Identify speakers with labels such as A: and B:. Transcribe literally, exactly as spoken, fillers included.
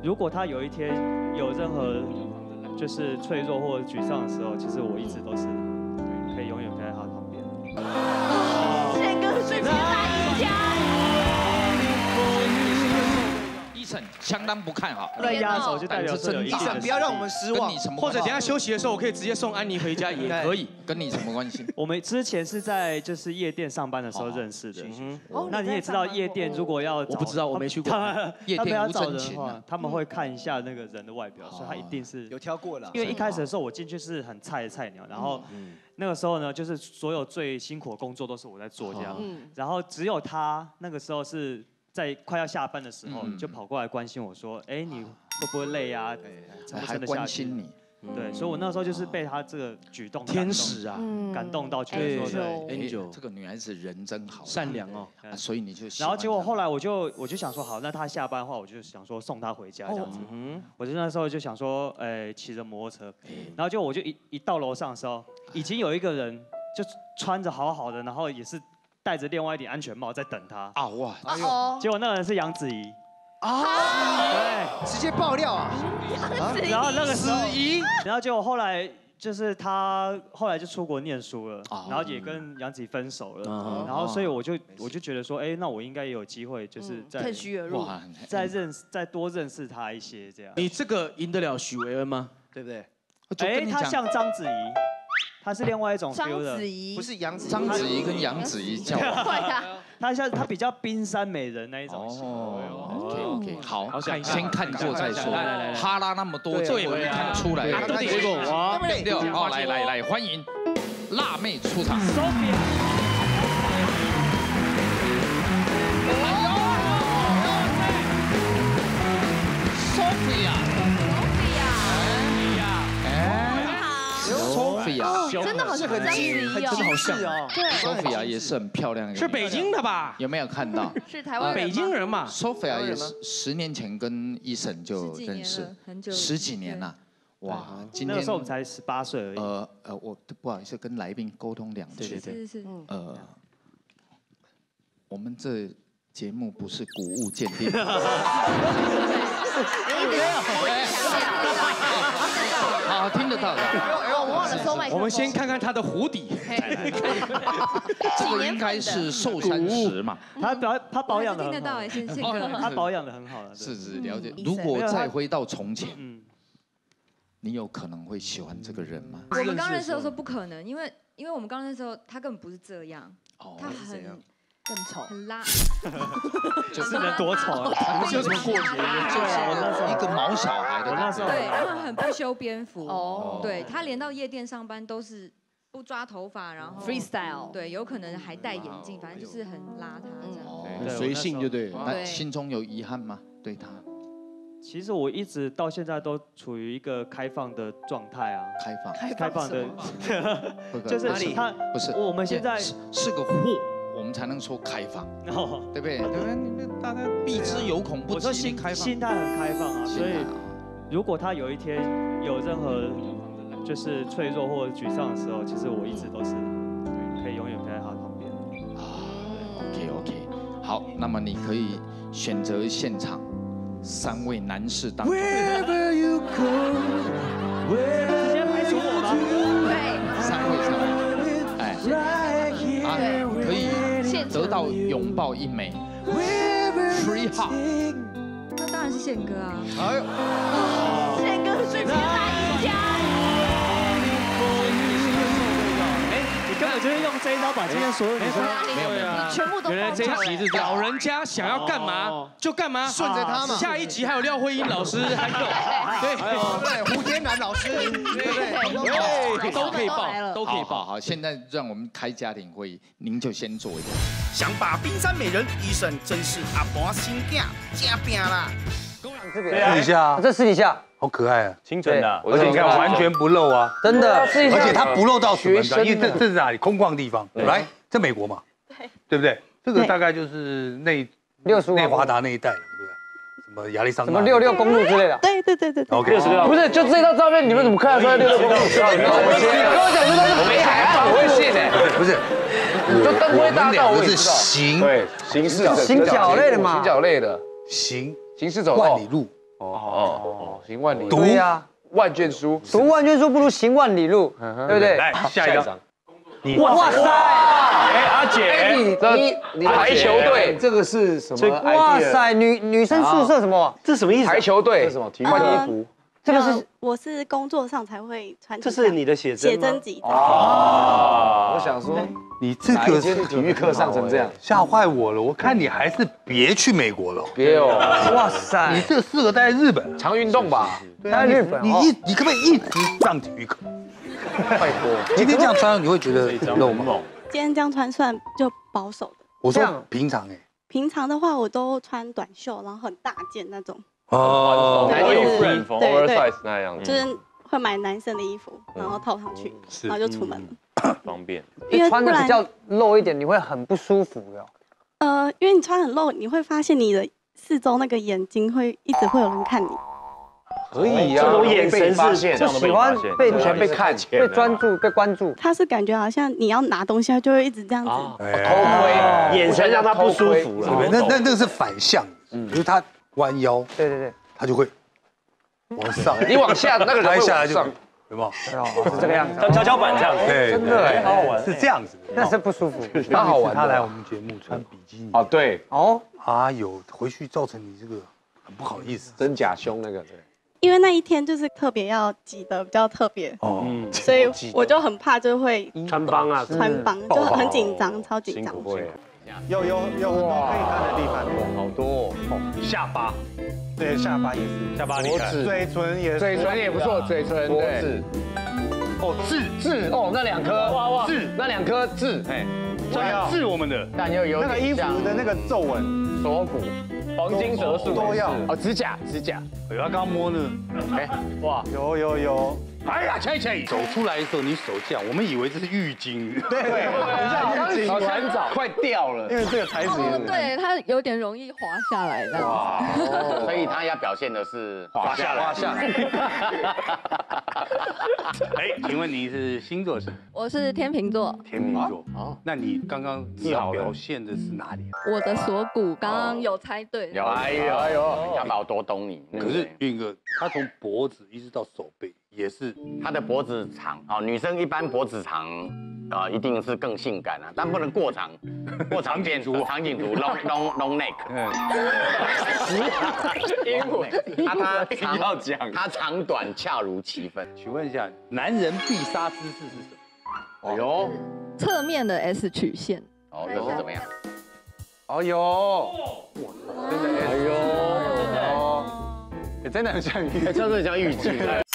A: 如果他有一天有任何就是脆弱或者沮丧的时候，其实我一直都是可以永远陪在他旁边。
B: 宪哥是天籁一家。
C: 相当不看好，
A: 在压轴就代表是有一定的。
D: 不要让我们失望。
E: 或者等下休息的时候，我可以直接送安妮回家也可以。
C: 跟你什么关系？
A: 我们之前是在就是夜店上班的时候认识的。嗯，那你也知道夜店如果要，
E: 我不知道，我没去过。
C: 夜店无真情
A: 啊，他们会看一下那个人的外表，所以他一定是
D: 有挑过了。
A: 因为一开始的时候我进去是很菜的菜鸟，然后那个时候呢，就是所有最辛苦的工作都是我在做这样，然后只有他那个时候是。 在快要下班的时候，就跑过来关心我说：“哎，你会不会累啊？撑不撑得下去？”
C: 关心你，
A: 对，所以我那时候就是被他这个举动
E: 天使啊，
A: 感动到，觉得说
C: ，Angel 这个女孩子人真好，
E: 善良哦，
C: 所以你就。
A: 然后结果后来我就我就想说，好，那他下班的话，我就想说送他回家这样子。我就那时候就想说，哎，骑着摩托车，然后就我就一一到楼上的时候，已经有一个人就穿着好好的，然后也是。 戴着另外一顶安全帽在等他
C: 啊哇！
A: 哎呦，结果那个人是杨子怡
D: 啊，对，直接爆料啊！
A: 然后那个时候，然后结果后来就是他后来就出国念书了，然后也跟杨子怡分手了，然后所以我就我就觉得说，哎，那我应该也有机会，就是在
B: 趁虚而入，
A: 再认识再多认识他一些这样。
E: 你这个赢得了许维恩吗？
D: 对不对？
A: 哎，他像章子怡。 他是另外一种 feel 的，
D: 不是杨子
C: 章子怡跟杨子怡交往，
A: 他像他比较冰山美人那一种。
C: 哦 ，OK OK， 好，先看过再说。哈拉那么多，这也没看出来。
E: 结果我
C: 六哦，来来来，欢迎辣妹出场。Sophia，
B: 真的好像很精
D: 很精致哦。
B: 对
C: ，Sophia 也是很漂亮。
E: 是北京的吧？
C: 有没有看到？
B: 是台湾
E: 北京人嘛。
C: Sophia 也是十年前跟医生就认识，十几年了。哇，
A: 今天那时候我们才十八岁而已。
C: 呃呃，我不好意思跟来宾沟通两句。
A: 对对对。
B: 是是。
C: 呃，我们这节目不是古物鉴定。好，听得到的。
B: 我忘了收麦克风。
E: 我们先看看他的湖底。
C: 这个应该是寿山石嘛？
A: 他保他保养的
B: 听得到哎，宪宪哥。
A: 他保养的很好了。
C: 是是了解。如果再回到从前，你有可能会喜欢这个人吗？
F: 我们刚认识的时候不可能，因为因为我们刚认识的时候他根本不是这样，他很。
B: 更丑，
F: 很拉，
A: 就是人多丑啊！
C: 就什么过节，就是一个毛小孩的那时候，
F: 对，然后很不修边幅，哦，对他连到夜店上班都是不抓头发，然后
B: freestyle，
F: 对，有可能还戴眼镜，反正就是很邋遢这样。
E: 随性就对。
C: 那心中有遗憾吗？对他？
A: 其实我一直到现在都处于一个开放的状态啊，
C: 开放，
A: 开放的，就是他
C: 不是
A: 我们现在
C: 是个货。 我们才能说开放，对不对？对不对？大家避之有恐不及。
A: 我说心开心态很开放啊，所以如果他有一天有任何就是脆弱或者沮丧的时候，其实我一直都是可以永远陪在他旁边。
C: 啊 ，OK OK， 好，那么你可以选择现场三位男士当中。直
A: 接排除我吗？
F: 对，
C: 三位三位，哎，啊，可以。 得到拥抱一枚 ，free hug，
F: 那当然是宪哥啊！
B: 哎呦，宪哥是天籁一家。
A: 哎，你根本就是用这一招把今天所有女生
C: 没有没有，
B: 你全部都
E: 原来这一集是老人家想要干嘛就干嘛，
D: 顺着他嘛。
E: 下一集还有廖慧英老师，还有对
D: 对胡天南老师，对不对？
E: 都可以报，都可以报。
C: 好，现在让我们开家庭会议，您就先坐一下。
G: 想把冰山美人医生真是阿婆心囝，加拼啦！
H: 私底下，这私底下好可爱啊，
I: 清纯的，
H: 而且你看完全不露啊，真的，而且它不露到学生，因为这这是哪里空旷地方？来，在美国嘛，对，对不对？这个大概就是内六十内华达那一带了，对不对？什么亚利桑那，什么六六公路之类的？对对对对 ，OK， 六十六，不是，就这张照片，你们怎么看得出来六六公路？你跟我讲这都是北海岸，我会信哎，不是。 就灯辉大道，我也知道。行，对，行驶行脚类的嘛，行脚类的，行行尸走肉，万里路，
I: 哦，行万里
H: 读
I: 呀，万卷书，
J: 读万卷书不如行万里路，对不对？
H: 来下一张，你
J: 哇塞！
K: 哎，阿姐，
I: 你你排球队这个是什么？
J: 哇塞，女女生宿舍什么？
K: 这什么意思？
I: 排球队
K: 这什么？
I: 换衣服。
J: 这个是
B: 我是工作上才会穿。
K: 这是你的写真
B: 写真集。
I: 哦，我想说，
H: 你这个
I: 是体育课上成这样，
H: 吓坏我了。我看你还是别去美国了。
I: 别哦，
J: 哇塞，
H: 你这适合待在日本，
I: 常运动吧？
J: 待在日本，
H: 你一你可不可以一直上体育课？
I: 拜托，
H: 今天这样穿你会觉得露吗？
B: 今天这样穿算就保守的。
H: 我说平常哎，
B: 平常的话我都穿短袖，然后很大件那种。
H: 哦，
B: 对对对，
K: 那样
B: 就是会买男生的衣服，然后套上去，然后就出门了，
K: 方便。
B: 因为
J: 穿的比较露一点，你会很不舒服的。
B: 呃，因为你穿很露，你会发现你的四周那个眼睛会一直会有人看你。
I: 可以呀，
K: 这种眼神是
J: 就喜欢被
I: 全被看，
J: 被专注、被关注。
B: 他是感觉好像你要拿东西，他就会一直这样子
I: 偷窥，
K: 眼神让他不舒服了。
H: 那那那个是反向，就是他弯腰，
J: 对对对，
H: 他就会往上，
I: 你往下，那个人会
H: 下来就
I: 往上，
H: 有没有？
J: 是这个样子，
K: 像跷跷板这样子。
H: 对，
J: 真的哎，
K: 好好玩，
H: 是这样子的，
J: 那是不舒服，
I: 蛮好玩的。
H: 他来我们节目穿比基尼，
I: 哦对，
J: 哦，
H: 啊有回去造成你这个很不好意思，
I: 真假胸那个对。
B: 因为那一天就是特别要挤得比较特别，
H: 哦，
B: 所以我就很怕就会
K: 穿帮啊，
B: 穿帮，就很紧张，超紧张。
D: 有有有很多可以看的地方，
I: 好多哦，
D: 下巴，对，下巴也是，
K: 下巴厉害，
D: 嘴唇也是，
I: 嘴唇也不错，嘴唇对，
H: 哦痣
I: 痣哦那两颗
K: 哇哇
H: 痣
I: 那两颗痣，哎，
H: 痣我们的，
I: 但又有
D: 那个衣服的那个皱纹，
I: 锁骨。黄金折数
D: 都要
I: 哦，指甲指甲，
H: 哎呀，刚刚摸呢，
I: 哎哇，
D: 有有有，
H: 哎呀，恰恰走出来的时候你手这样，我们以为这是浴巾，
D: 对对，很像浴巾，
I: 很早快掉了，
D: 因为这个材质
F: 哦，对，它有点容易滑下来这样。
L: 所以他要表现的是
H: 滑下来，
I: 滑下来。
H: 哎，请问你是星座是？
F: 我是天秤座，
H: 天秤座。哦，那你刚刚要表现的是哪里？
F: 我的锁骨刚刚有猜对。
L: 有哎呦哎呦，要把我多懂你。
H: 可是运哥，他从脖子一直到手背也是，
L: 他的脖子长哦，女生一般脖子长，呃，一定是更性感啊，但不能过长，过长变足长颈族 long long long neck。英文，他他长要讲，他长短恰如其分。
H: 请问一下，男人必杀姿势是什么？
L: 哎呦，
F: 侧面的 S 曲线。
L: 哦，又是怎么样？
I: 哦呦，真的哎呦，真的很像浴，
L: 真的很像浴巾。